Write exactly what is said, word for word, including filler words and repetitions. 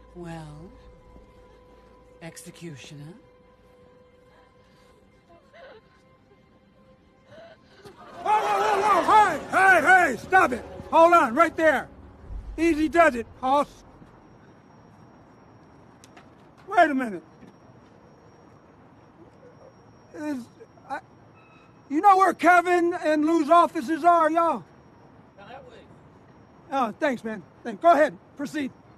Well, executioner? Whoa, whoa, whoa, whoa! Hey, hey, hey! Stop it! Hold on, right there. Easy does it, Hoss. Wait a minute. Is, I, you know where Kevin and Lou's offices are, y'all? Oh, thanks, man. Thanks. Go ahead. Proceed.